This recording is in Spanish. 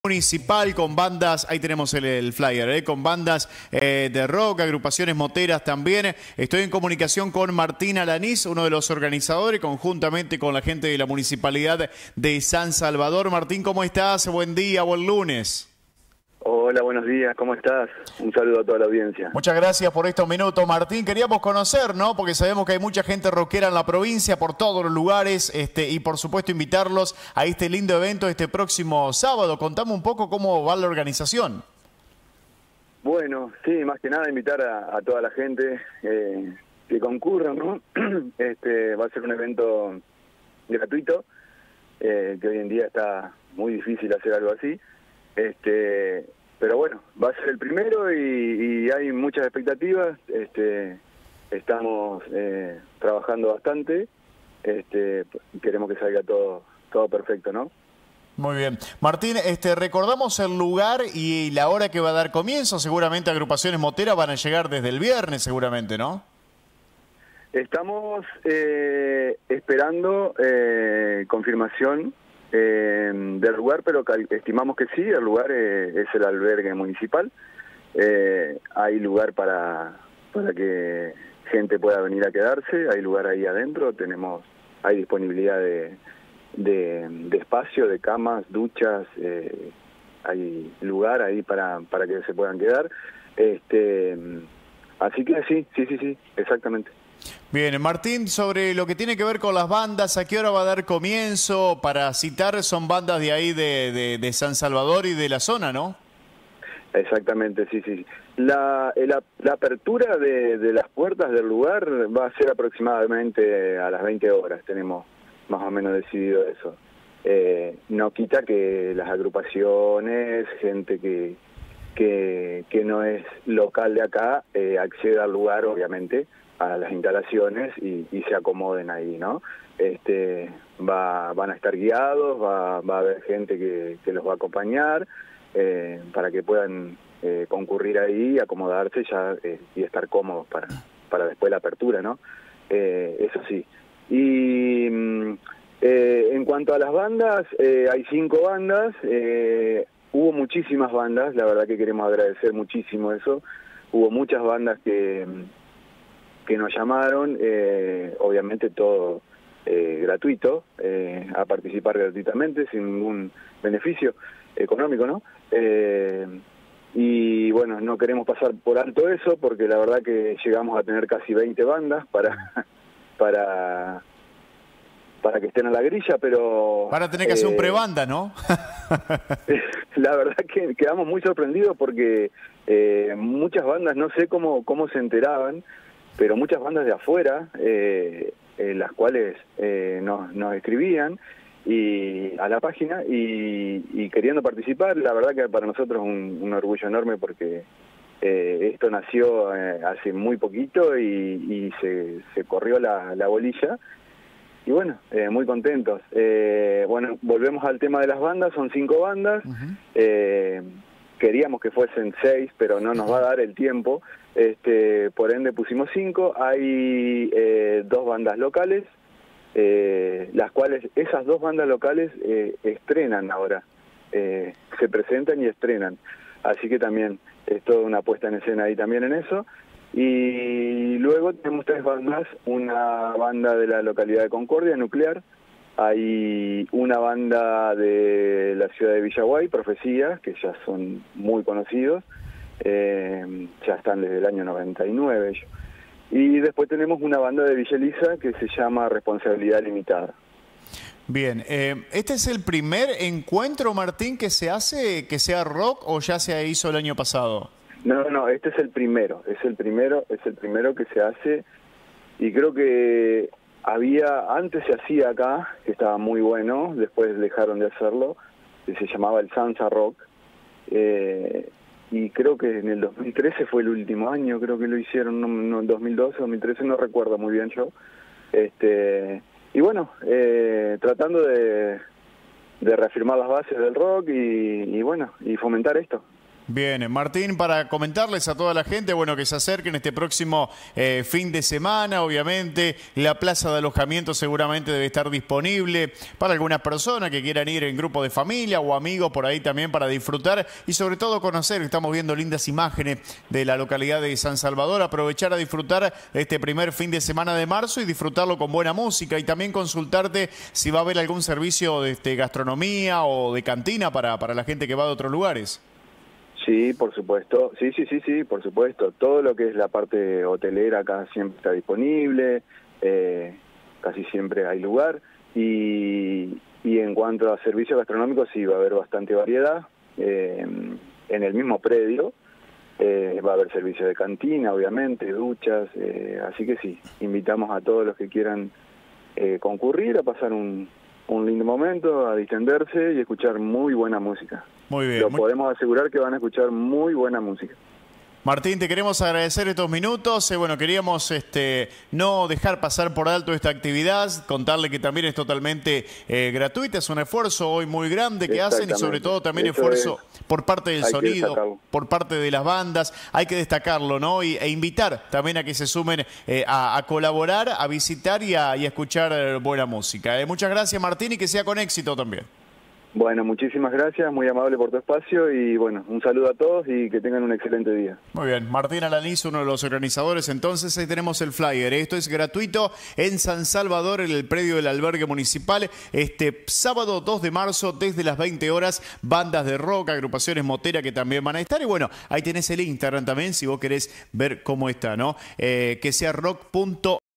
Municipal con bandas, ahí tenemos el flyer, con bandas de rock, agrupaciones moteras también. Estoy en comunicación con Martín Alanís, uno de los organizadores, conjuntamente con la gente de la Municipalidad de San Salvador. Martín, ¿cómo estás? Buen día, buen lunes. Hola, buenos días, ¿cómo estás? Un saludo a toda la audiencia. Muchas gracias por estos minutos, Martín. Queríamos conocer, ¿no? Porque sabemos que hay mucha gente rockera en la provincia, por todos los lugares, y por supuesto invitarlos a este lindo evento este próximo sábado. Contame un poco cómo va la organización. Bueno, sí, más que nada invitar a toda la gente que concurra, ¿no? Va a ser un evento gratuito, que hoy en día está muy difícil hacer algo así. Pero bueno, va a ser el primero y hay muchas expectativas. Estamos trabajando bastante. Queremos que salga todo perfecto, ¿no? Muy bien. Martín, recordamos el lugar y la hora que va a dar comienzo. Seguramente agrupaciones moteras van a llegar desde el viernes, seguramente, ¿no? Estamos esperando confirmación del lugar, pero estimamos que sí. El lugar es el albergue municipal. Hay lugar para que gente pueda venir a quedarse, hay lugar ahí adentro, hay disponibilidad de espacio, de camas, duchas, hay lugar ahí para que se puedan quedar. Así que sí, exactamente. Bien, Martín, sobre lo que tiene que ver con las bandas, ¿a qué hora va a dar comienzo? Para citar, son bandas de ahí de San Salvador y de la zona, ¿no? Exactamente, sí. La apertura de las puertas del lugar va a ser aproximadamente a las 20 horas, tenemos más o menos decidido eso. No quita que las agrupaciones, gente que no es local de acá, acceda al lugar, obviamente, a las instalaciones y se acomoden ahí, ¿no? Van a estar guiados, va a haber gente que los va a acompañar para que puedan concurrir ahí, acomodarse ya y estar cómodos para después la apertura, ¿no? Eso sí. Y en cuanto a las bandas, hay 5 bandas, hubo muchísimas bandas, la verdad que queremos agradecer muchísimo eso. Hubo muchas bandas que nos llamaron, obviamente todo gratuito, a participar gratuitamente, sin ningún beneficio económico, ¿no? Y bueno, no queremos pasar por alto eso, porque la verdad que llegamos a tener casi 20 bandas para que estén a la grilla, pero... Van a tener que hacer un prebanda, ¿no? La verdad que quedamos muy sorprendidos porque muchas bandas, no sé cómo se enteraban, pero muchas bandas de afuera, las cuales nos escribían a la página y queriendo participar. La verdad que para nosotros es un orgullo enorme porque esto nació hace muy poquito y se corrió la bolilla. Y bueno, muy contentos. Bueno, volvemos al tema de las bandas, son 5 bandas. Queríamos que fuesen 6, pero no nos va a dar el tiempo. Por ende pusimos 5. Hay 2 bandas locales, las cuales esas 2 bandas locales estrenan ahora. Se presentan y estrenan. Así que también es toda una puesta en escena ahí también en eso. Y luego tenemos 3 bandas, una banda de la localidad de Concordia, Nuclear, hay una banda de la ciudad de Villaguay, Profecías, que ya son muy conocidos, ya están desde el año 99 ellos. Y después tenemos una banda de Villa Elisa que se llama Responsabilidad Limitada. Bien, ¿este es el primer encuentro, Martín, que se hace, que sea rock, o ya se hizo el año pasado? No, este es el primero que se hace, y creo que antes se hacía acá, que estaba muy bueno, después dejaron de hacerlo, que se llamaba el Sansa Rock, y creo que en el 2013 fue el último año, creo que lo hicieron, no, en 2012, 2013, no recuerdo muy bien yo. Y bueno, tratando de reafirmar las bases del rock y bueno, y fomentar esto. Bien, Martín, para comentarles a toda la gente, bueno, que se acerquen este próximo fin de semana, obviamente, la plaza de alojamiento seguramente debe estar disponible para algunas personas que quieran ir en grupo de familia o amigos por ahí también para disfrutar y sobre todo conocer. Estamos viendo lindas imágenes de la localidad de San Salvador, aprovechar a disfrutar este primer fin de semana de marzo y disfrutarlo con buena música y también consultarte si va a haber algún servicio de gastronomía o de cantina para la gente que va de otros lugares. Sí, por supuesto. Sí, por supuesto. Todo lo que es la parte hotelera acá siempre está disponible, casi siempre hay lugar. Y en cuanto a servicios gastronómicos, sí, va a haber bastante variedad. En el mismo predio va a haber servicios de cantina, obviamente, duchas. Así que sí, invitamos a todos los que quieran concurrir a pasar un lindo momento, a distenderse y escuchar muy buena música. Muy bien. Lo podemos asegurar que van a escuchar muy buena música. Martín, te queremos agradecer estos minutos. Bueno, queríamos no dejar pasar por alto esta actividad, contarle que también es totalmente gratuita, es un esfuerzo hoy muy grande que hacen y sobre todo también esfuerzo por parte del sonido, por parte de las bandas. Hay que destacarlo, ¿no? E invitar también a que se sumen a colaborar, a visitar y a escuchar buena música. Muchas gracias, Martín, y que sea con éxito también. Bueno, muchísimas gracias, muy amable por tu espacio y bueno, un saludo a todos y que tengan un excelente día. Muy bien, Martín Alanís, uno de los organizadores, entonces ahí tenemos el flyer. Esto es gratuito en San Salvador, en el predio del albergue municipal, este sábado 2 de marzo desde las 20 horas, bandas de rock, agrupaciones moteras que también van a estar y bueno, ahí tenés el Instagram también si vos querés ver cómo está, ¿no? Que sea rock.